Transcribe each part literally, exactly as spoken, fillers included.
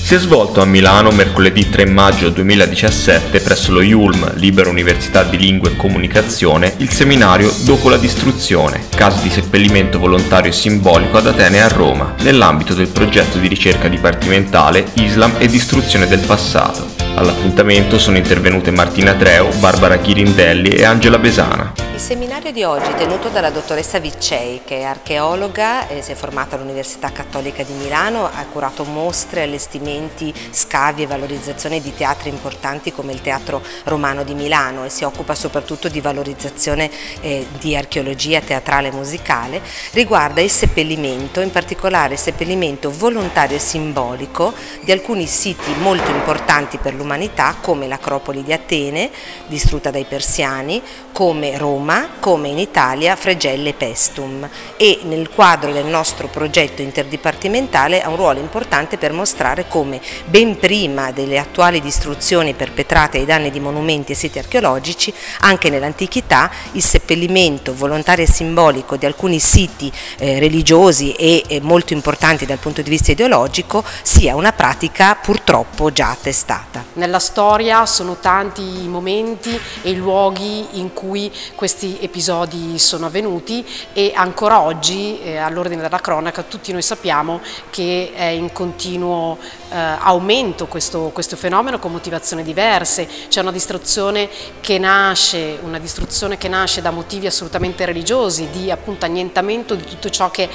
Si è svolto a Milano mercoledì tre maggio duemiladiciassette presso lo I U L M, Libera Università di Lingua e Comunicazione, il seminario Dopo la distruzione, caso di seppellimento volontario e simbolico ad Atene e a Roma, nell'ambito del progetto di ricerca dipartimentale Islam e distruzione del passato. All'appuntamento sono intervenute Martina Treu, Barbara Chirindelli e Angela Besana. Il seminario di oggi, tenuto dalla dottoressa Viccei, che è archeologa e si è formata all'Università Cattolica di Milano, ha curato mostre, allestimenti, scavi e valorizzazione di teatri importanti come il Teatro Romano di Milano e si occupa soprattutto di valorizzazione eh, di archeologia teatrale e musicale, riguarda il seppellimento, in particolare il seppellimento volontario e simbolico di alcuni siti molto importanti per l'umanità come l'Acropoli di Atene, distrutta dai persiani, come Roma, come in Italia Fregelle e Pestum, e nel quadro del nostro progetto interdipartimentale ha un ruolo importante per mostrare come ben prima delle attuali distruzioni perpetrate ai danni di monumenti e siti archeologici, anche nell'antichità il seppellimento volontario e simbolico di alcuni siti eh, religiosi e eh, molto importanti dal punto di vista ideologico sia una pratica purtroppo già attestata. Nella storia sono tanti i momenti e i luoghi in cui questi episodi sono avvenuti e ancora oggi eh, all'ordine della cronaca tutti noi sappiamo che è in continuo eh, aumento questo, questo fenomeno con motivazioni diverse. C'è una distruzione che nasce, una distruzione che nasce da motivi assolutamente religiosi, di appunto annientamento di tutto ciò che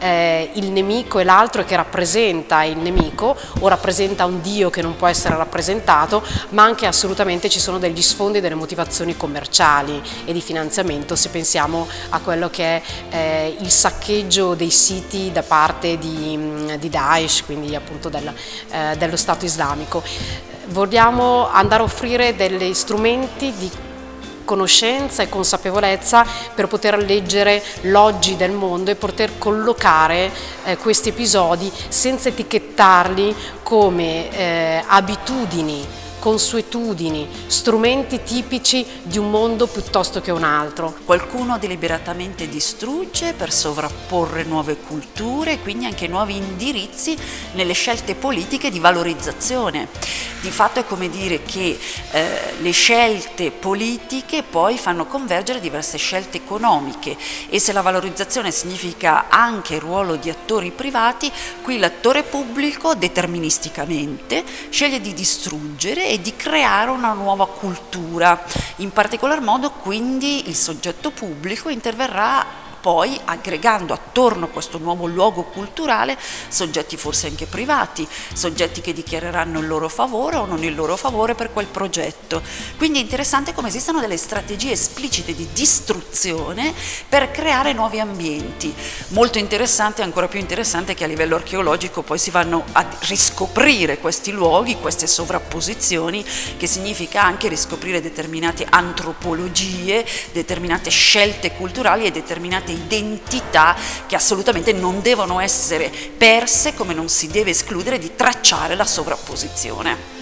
è il nemico e l'altro e che rappresenta il nemico o rappresenta un Dio che non può essere rappresentato, ma anche assolutamente ci sono degli sfondi e delle motivazioni commerciali e di finanziamento, se pensiamo a quello che è eh, il saccheggio dei siti da parte di, di Daesh, quindi appunto del, eh, dello Stato islamico. Vogliamo andare a offrire degli strumenti di conoscenza e consapevolezza per poter leggere l'oggi del mondo e poter collocare eh, questi episodi senza etichettarli come eh, abitudini, consuetudini, strumenti tipici di un mondo piuttosto che un altro. Qualcuno deliberatamente distrugge per sovrapporre nuove culture e quindi anche nuovi indirizzi nelle scelte politiche di valorizzazione. Di fatto è come dire che eh, le scelte politiche poi fanno convergere diverse scelte economiche e se la valorizzazione significa anche il ruolo di attori privati, qui l'attore pubblico deterministicamente sceglie di distruggere e di creare una nuova cultura. In particolar modo quindi il soggetto pubblico interverrà poi aggregando attorno a questo nuovo luogo culturale soggetti forse anche privati, soggetti che dichiareranno il loro favore o non il loro favore per quel progetto. Quindi è interessante come esistano delle strategie esplicite di distruzione per creare nuovi ambienti. Molto interessante, ancora più interessante, che a livello archeologico poi si vanno a riscoprire questi luoghi, queste sovrapposizioni, che significa anche riscoprire determinate antropologie, determinate scelte culturali e determinate identità che assolutamente non devono essere perse, come non si deve escludere di tracciare la sovrapposizione.